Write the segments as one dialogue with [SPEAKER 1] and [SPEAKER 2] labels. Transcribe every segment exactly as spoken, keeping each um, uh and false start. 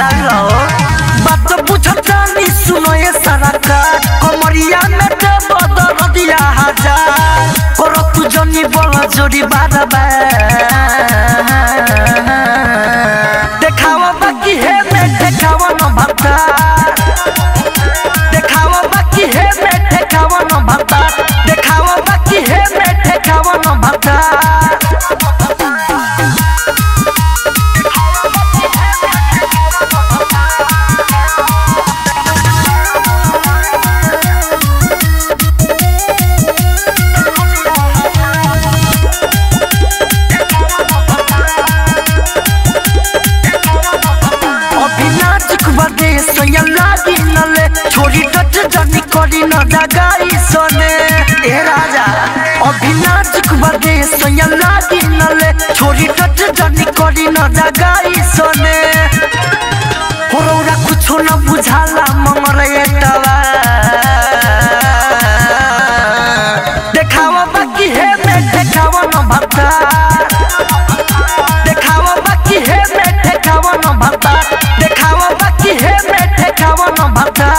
[SPEAKER 1] लो बात बुझता नहीं सुनो ये सारा का कमरिया में ते बदल दिया हजार करो तू जनी बोला जोड़ी बार देखावा बाकी है मैं देखावा न भक्ता देखावा बाकी है मैं देखावा न भक्ता देखावा बाकी है मैं देखावा न भक्ता छोरी टच जनी करी न जगाई सोने ए राजा अभिनाच कुबदे सैया लागी नले छोरी टच जनी करी न जगाई सोने होरौरा कुछ न बुझाला ममर एटवा देखावा बाकी है मैं देखावा न भक्ता देखावा बाकी है मैं देखावा न भक्ता देखावा बाकी है मैं देखावा न भक्ता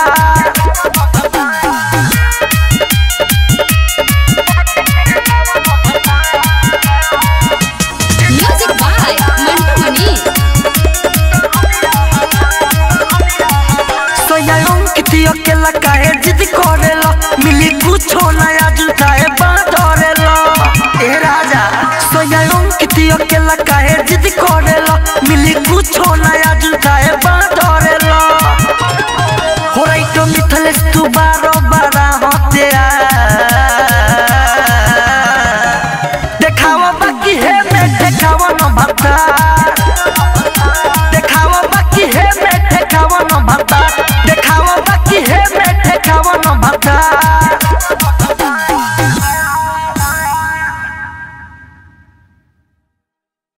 [SPEAKER 1] अकेला काहे जिद करेला मिली कुछो नया जुटाए बांधरेला ए राजा सोयाओं किती अकेला काहे जिद करेला मिली कुछो नया जुटाए बांधरेला होराई तो मिथलेस तू बारो